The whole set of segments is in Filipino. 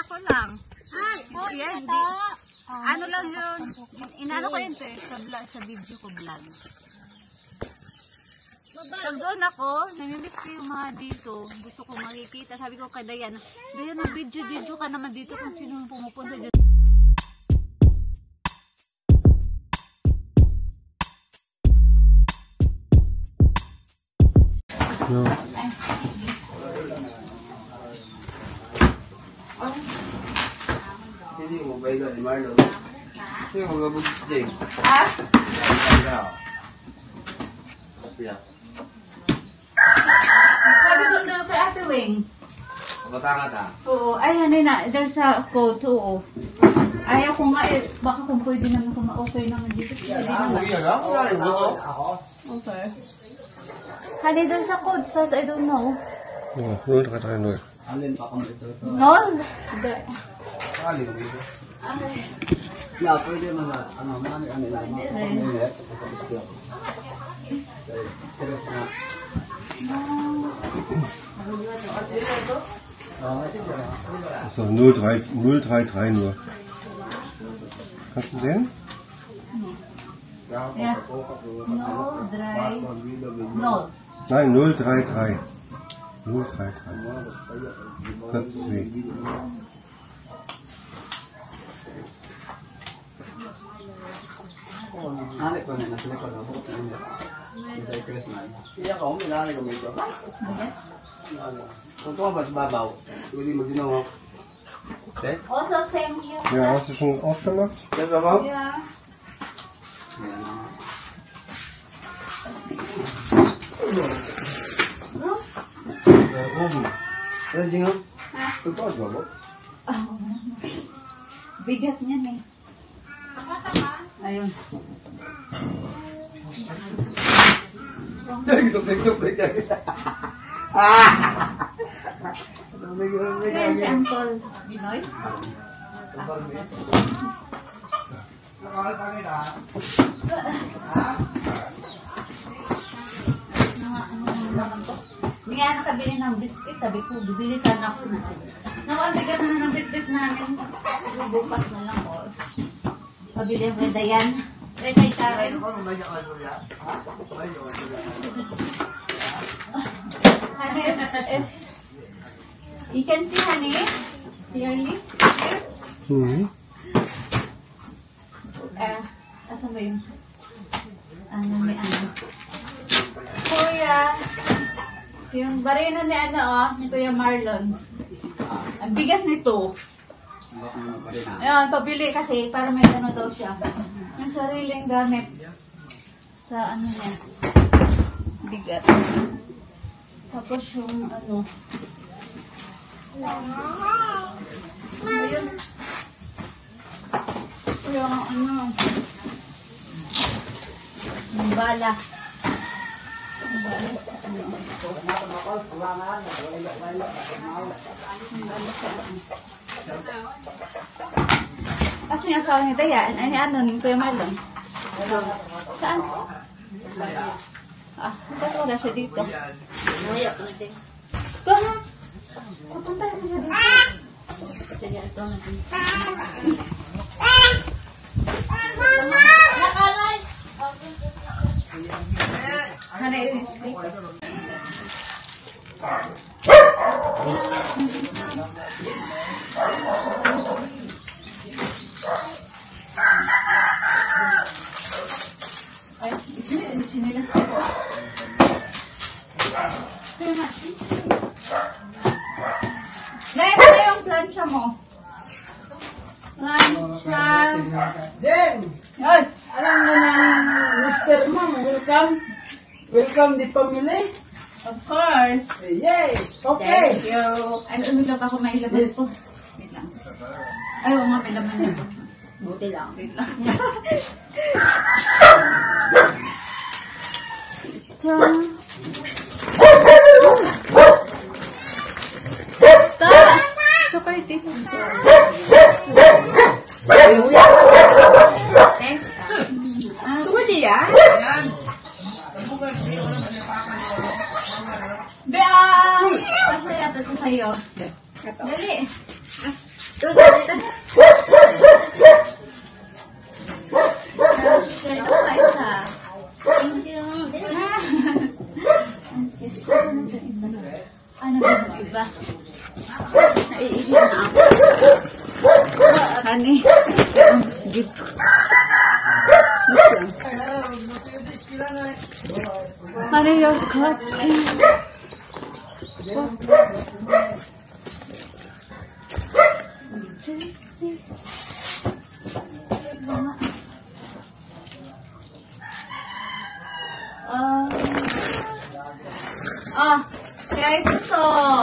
ko lang. Yan, di. Ano lang yun? Inano ko yun sa video ko vlog. Pag doon ako, namimiss ko yung mga dito. Gusto ko makikita. Sabi ko kay Dayan, Dayan, mag-video ka naman dito kung sino pumupunta dito. No. Hindi mo ba ito ni Marlon? Hindi mo gabog si Jake. Ha? Yeah. Sabi doon na kay Ate Wing. Katangat ah. Oo. Ay, ano na. There's a quote. Oo. Ayaw ko nga eh. Baka kung pwede naman kung okay naman dito. Pwede naman. Okay. Honey, there's a code. So, I don't know. No, 033 0. Alin pa kung ito? No? Alin dito? Yeah, pwede mga ano Also 033 nur. Kannst du sehen? Yeah. No, dry. No. Nein, 033. 033. 42. Ano ko na nasa likod ako. Merry Christmas. Iya ko, minali ko ito. Kung ito ba sa babaw, pwede mo ginawa. Okay? Also same here. Ja, hast du schon aufgemacht? Yes, babaw? Yeah. Oven. Ano dyan? Ito ba babaw? Bigat niyan eh. Ayun. Tuk-tuk-tuk-tuk. Kaya si Uncle Binoy. Hindi nga nakabili ng biscuit. Sabi ko, bibili sana ako na. Nakabigat na ng bitbit namin. Bukas na lang ko. Pabili ang kay Dayan. Kay Karen. Honey is... You can see honey clearly. Mhm. Asan ba yun? Ano ni ano? Kuya, yung barino ni ano ni Kuya Marlon. Ang bigas nito. Ayan, pabili kasi para may ano daw siya. Yung sariling gamit sa ano niya. Bigat. Tapos yung ano. Ayun. Yung ano. Yung bala. Yung bala sa ano. Yung bala sa ano. Kasi yung asawa ni Dayan, ay ano, ni Kuya Marlon. Saan? Ba't wala siya dito? Ito ha? Papunta mo siya dito. Sige, ito na dito. Nakalay! Hanay yung sleep. Ay, sinilas ko. Kaya na. Dahil na yung plancha mo. Plancha. Jen! Ay! Alam mo na, Mr. Ma'am, welcome. Welcome the family. Of course. Yes, okay. Thank you. Ay, umigap ako may laman ko. Wait lang. Ay, oo nga, may laman na po. Buti lang. Wait lang. Chocolate. Sugo niya? Bea! Ano yata ito sa'yo? Dali. Share ako isa. Thank you. Ano ba yung iba? Naiiyak na ako. Honey, ang gusto dito. Honey, your cup. Kaya ito.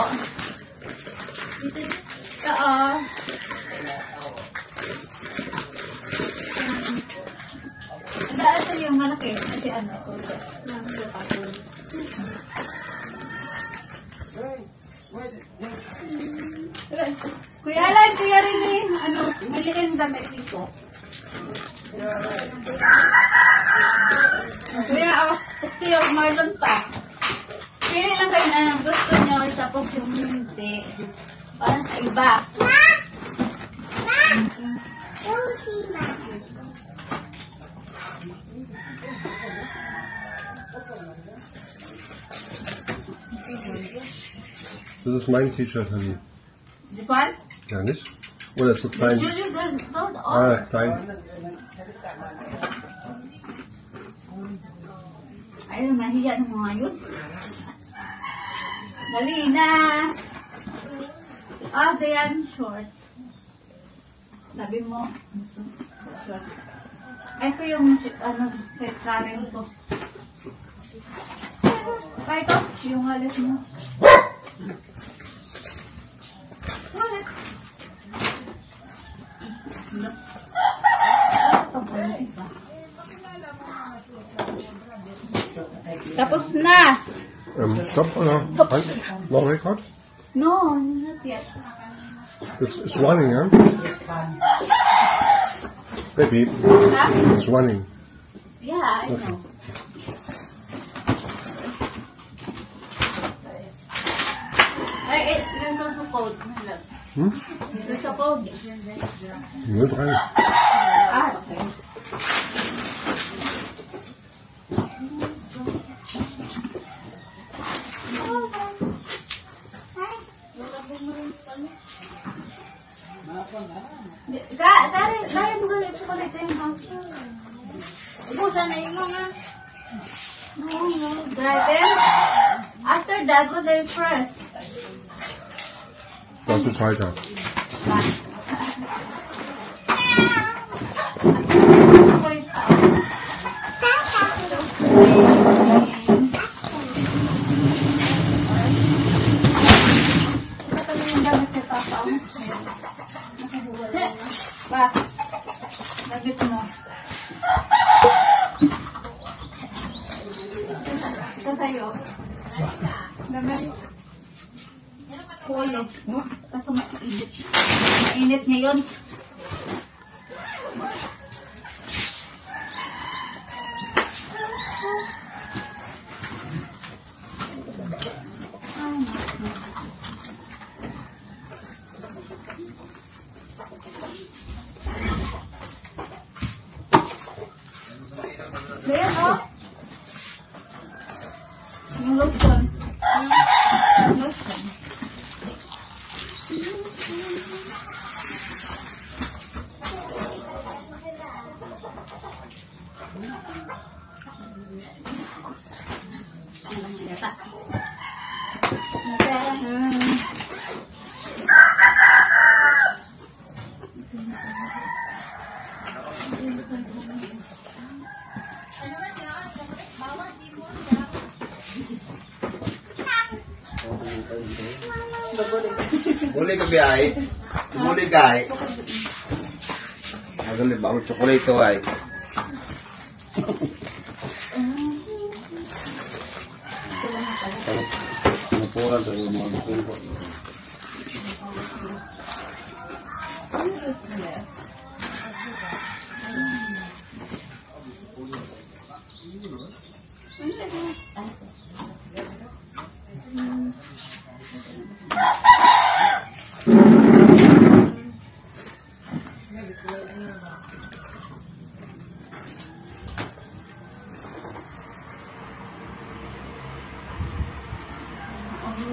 Ito yung malaki. Kasi ano ito. Kuya Alan, Kuya Rene, ano, maliin damit dito. Kuya, gusto yung Marlon pa. Pili lang kayo na ang gusto nyo, tapos yung hindi. Para sa iba. Das ist mein T-Shirt, Honey. This one? Ja, nicht? Oder ist so klein? Juju says, don't Ah, klein. Ayaw, nahiya ng mga yun. Dali na. Dayan, short. Sabi mo, short. Ito yung, ano, Karen to. Ito, yung halit mo. Halit. Tapos na. Stopp, oder? Stopp. Long record? No, not yet. It's running, yeah? Baby, Huh? it's running. Yeah, I know. Ay, yung susupod. Yung susupod. 03. Okay. Dahil mo galit sa kulit yung house. Ubusan na yung mga. No. Then, after that, what do you press? Das ist weiter. Pa, nabit mo. Ito sa'yo. Damit. Polo. Kaso mainit. Mainit ngayon. Ayan, oh. Yung lotion. Yung lotion. Boleh ke biay? Boleh gay. Agan le bago chocolate to ay. Napuran to yung mga ko.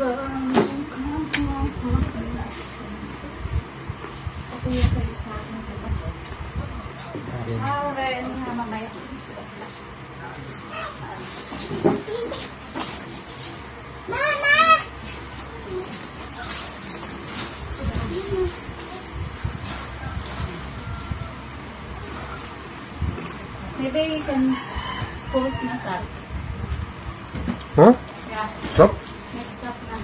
Ren, mamaya. Maybe you can post na sa. Huh? Yeah, Stop. next stop na.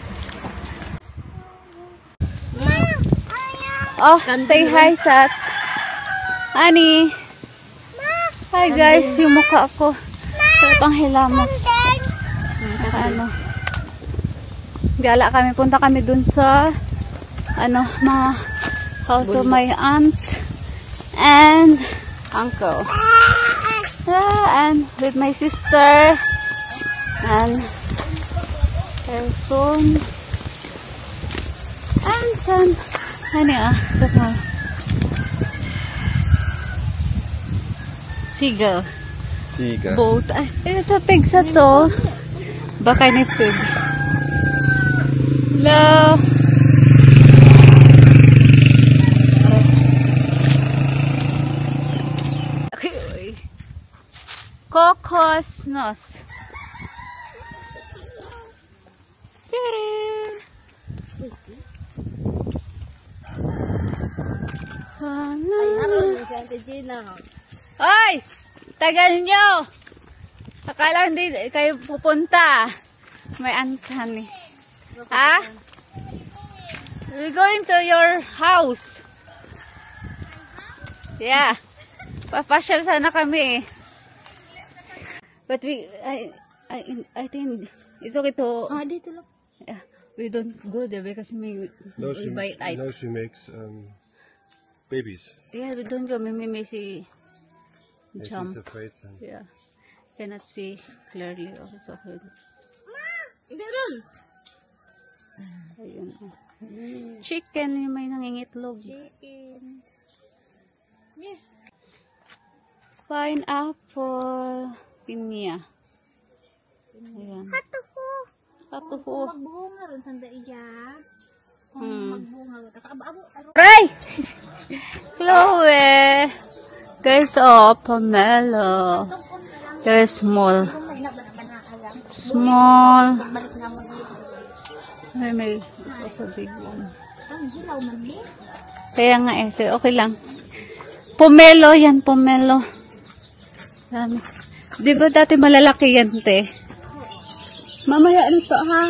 Oh, say hi, Sat. Ani. Hi guys, yung mukha ko. Sa panghilamas. Ano. Gala kami, punta kami dun sa mga house of my aunt and uncle. And with my sister and her son and son. Seagull. Boat. Ay, sa pig sa to. Baka ni pig. Hello. Kokosnos. Ay! Tagal nyo! Akala hindi kayo pupunta. May antan eh. Ha? We're going to your house. Yeah. Papasyal sana kami eh. But I think it's okay to... Dito lang. Yeah, we don't go there because we bite it. No, she makes babies. Yeah, we don't go. Maybe si jump. She's afraid. Yeah. Cannot see clearly. Oh, it's okay. Meron. Ayun. Chicken yung may nangingitlog. Chicken. Yeah. Pineapple. Pinya. Ayan. Hatuho. Hatuho. Magbunga ron sa daiya. Magbunga. Abo. Ray! Chloe! Guys, oh, Pamela. Very small. Small. May it's also big one. Kaya nga eh, so okay lang. Pomelo, yan, pomelo. Dami. Di ba dati malalaki yan, te? Mamaya ano to, ha?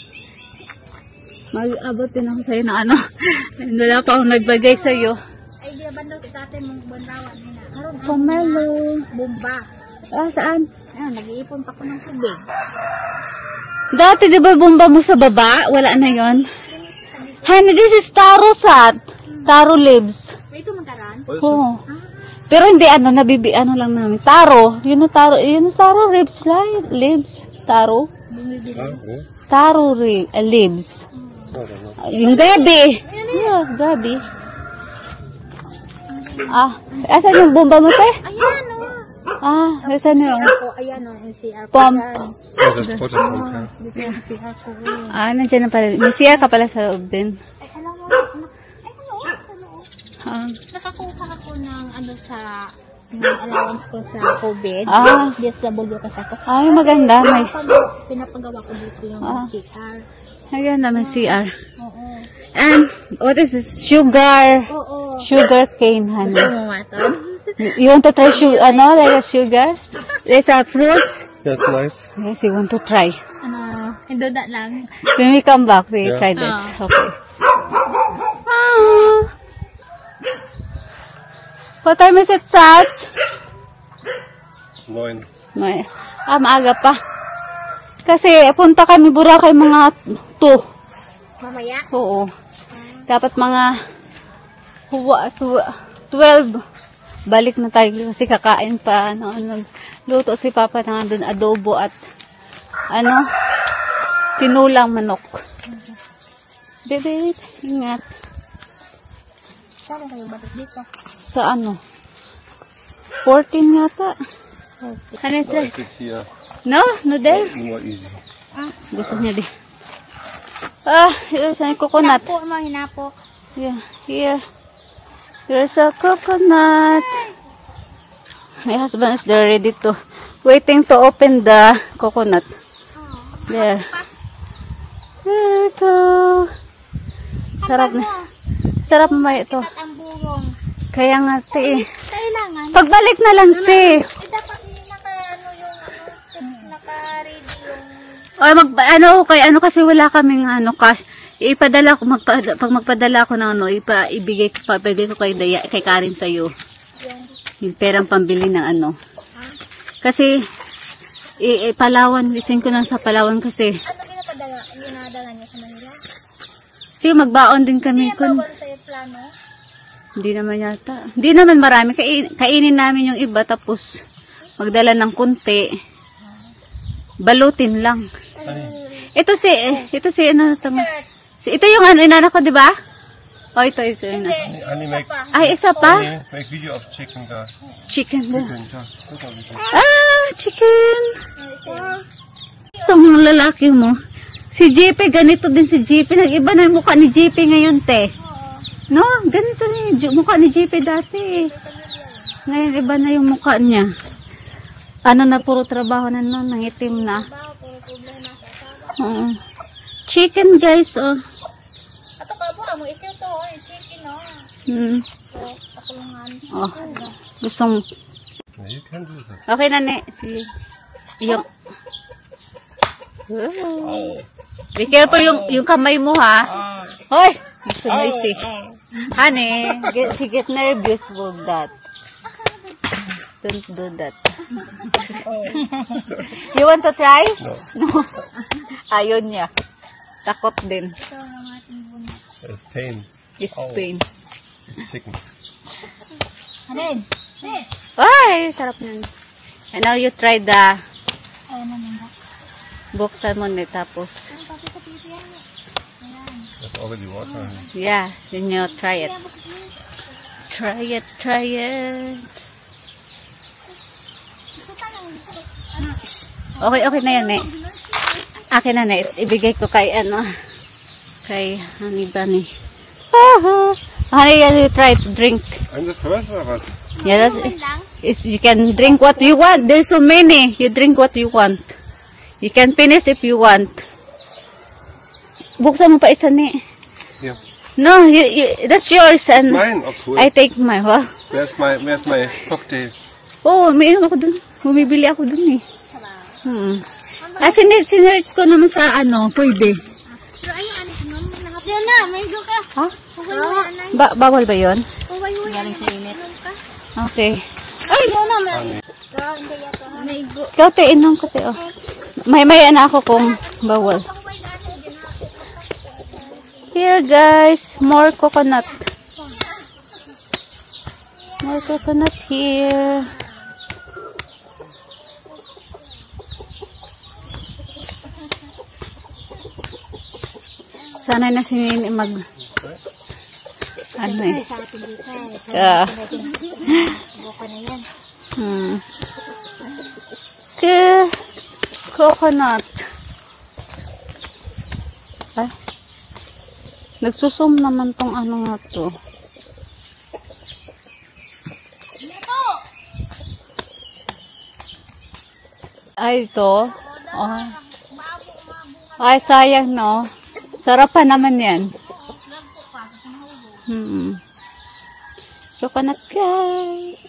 Mag-abot din ako sa'yo na ano. Wala pa akong nagbagay sa'yo. Ay, di ba daw dati mong bandawan nila? Pomelo. Bomba. Ah, saan? Ayan, nag-iipon pa ko ng tubig. Dati di ba bomba mo sa baba? Wala na yon. Honey, this is taro sat. Taro leaves. Ito magkaran? Oo. Pero hindi ano lang namin. Taro. Yun ang taro leaves. Taro. Taro leaves. Yung gabi. Yeah, gabi. Ah, asan yung bomba mo, te? Ayan o. Ah, asan yung? Ayan o, yung CR ko. Pump. Oh, that's water pump. Yeah. Dito yung CR ko. Ah, nandiyan na pala. May CR ka pala sa loob din. Ay, alam mo, Ah. nakakuha ako ng sa allowance ko sa COVID. Ah. DSW kasi ako. Ah, maganda. May, Pinapagawa ko dito yung CR. ayan naman CR. Oo. And, what is this? Sugar. Oo. Sugar cane, honey. Ano mo ito? You want to try like a sugar? There's a fruits. Yes, nice. Yes, you want to try. Hindi na lang. When we come back, we try this. Okay. Ah. What time is it, Sat? 9. May, maaga pa. Kasi, punta kami Boracay mga 2. Mamaya? Oo. Dapat mga 12. Balik na tayo kasi kakain pa. Luto si Papa na doon adobo at tinulang manok. Bebe, ingat. Saan kayo balik dito? Sa 14 yata. Ano try? It's here. No there. More easy. Gusto niya di. Here's a coconut. Hinapo mo, hinapo. Yeah, here. Here's a coconut. My husband is there ready to, waiting to open the coconut. There. There we go. Sarap na. Sarap mo ito. At ang burong. Kaya nga, te. Kailangan. Pagbalik na lang, te. Dapat naka-ready yung... O, kasi wala kaming ipadala ko, pag magpadala ko ng ibigay ko kay Karin sa'yo. Yung perang pambili ng Kasi, Palawan, isin ko lang sa Palawan kasi. Ano ginadala niya sa Manila? Sige, magbaon din kami. Bawal sa'yo plano? Hindi naman yata. Hindi naman marami. Kainin namin yung iba, tapos magdala ng kunti. Balutin lang. Ito si ito yung inanak ko, di ba? Oh, ito yung Honey, make isa pa? make video of chicken da. Chicken. Chicken. Chicken. Itong lalaki mo. Si JP, ganito din si JP. Nag-iba na yung mukha ni JP ngayon, te. No, ganito yung mukha ni JP dati. Ngayon, iba na yung mukha niya. Puro trabaho na nun, nangitim na. Chicken, guys, oh. Ato ka po, mo isyo to, yung chicken, Oh, gustong... You can do this. Okay na, ne. Sige. Yung... Be careful yung kamay mo, ha? Hoy! It's so noisy. Honey, get nervous with that. Don't do that. You want to try? No. Ayun niya. Takot din. It's pain. It's pain. It's chicken. Anin? Ay, sarap nun. And now you try the buksan mo na tapos. That's already water. Yeah, then you try it. Try it. Okay na yan, eh. Akin na, eh. Ibigay ko kay, kay Honey Bunny. Honey, you try to drink. I'm the first of us. Yeah, you can drink what you want. There's so many. You drink what you want. You can finish if you want. Buksan mo pa isa, ni. Yeah. No, that's yours. And Mine? Oh, cool. I take mine. Huh? Where's my cocktail? Oh, umiinom ako dun. Bumibili ako dun, eh. Sinerch ko naman sa pwede. Pero ayun, yun na, may ka. Ha? Bawal ba yun? Galing sa init. Okay. Ay, Yun na, may go. ikaw, te, inom ko, te, oh. May ako kung bawal. Here, guys, more coconut. More coconut here. Sana na si Nini mag... Sa ating dito. Buka na yan. Coconut. Ay. Nagsusum naman tong nga to. Ay, ito. Oh. Ay, sayang, no? Sarap pa naman yan. Coconut, guys.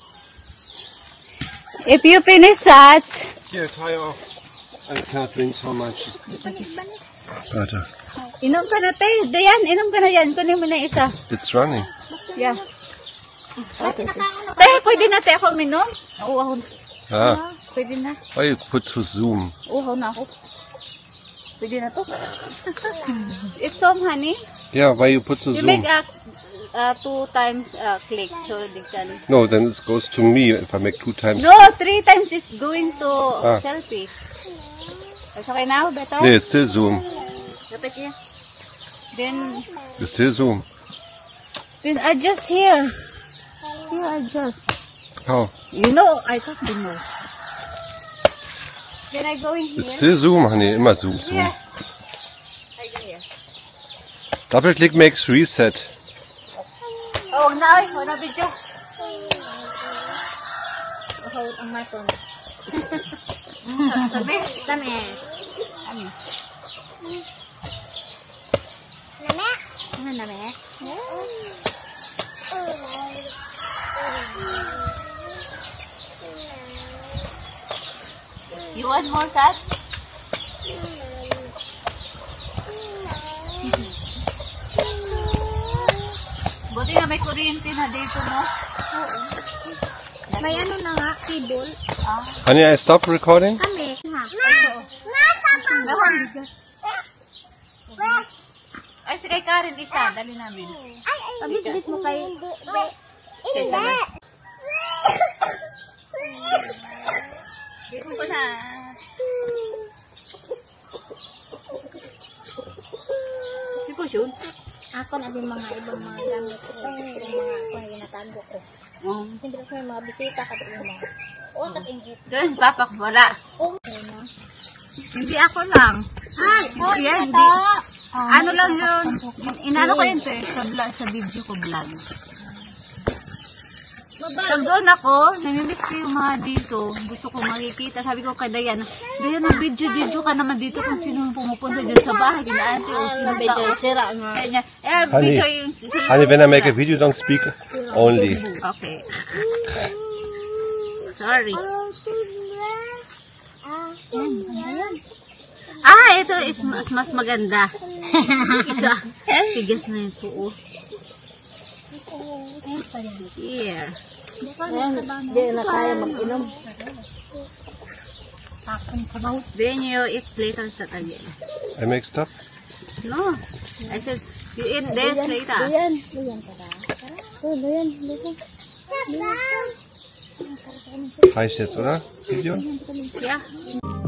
If you finish that... Here, try off. I can't drink so much. Butter. Inom ka na, te. Dayan, inom ka na yan. Kunin mo na isa. It's running. Yeah. Okay. Te, pwede na, te, ako minom? Uhaw na. Pwede na. Why you put to zoom? Uhaw na ako. Pwede na to. It's some, honey. Yeah, why you put to You zoom? make 2 times click so they can... No, then it goes to me if I make 2 times. No, 3 times is going to selfie. It's okay now, better? Nee, it's still zoom. Then It's still zoom. Adjust here. Here, adjust. How? You know, I thought you know. Then I go in It's here. still zoom, honey. Immer zoom, zoom. Yeah. I go here. Double click makes reset. Oh, na, wala video. Mahawit ang maton. Tamis. Tamis. Name? Ano name? You want more sats? Buti nga may kuryente na dito, no? May ano na nga, cable. Honey, I stop recording? Kami. Ha? Ay, si kay Karen isa, dali namin. Pabit-bit mo kay... Okay, sabi. Dito ko na. Di ko yun. Ako na din mga ibang mga gamit ko. Yung mga ginatago ko. Hindi ko may mga bisita ka doon mo. O, katingit. Doon, papa ko wala. Hindi ako lang. Ay! Yan, hindi. Ano lang yun? Inano ko yun to eh. Sa video ko vlog. Pag doon ako, namimiss ko yung mga dito. Gusto ko makikita. Sabi ko kay Dayan, Dayan, mag-video ka naman dito kung sino pumupunta dyan sa bahay. Kina ate o sino tao. Kaya niya, video yung... Honey, when I make a video, don't speak only. Okay. Sorry. Ito is mas maganda. Isa. Tigas na yung tuo. Here. Hindi na kaya mag-inom. Then you eat later sa again. I make stop. No. I said, you eat this later. Luyan ka ba? Luyan. Reicht jetzt, oder? Video? Yeah.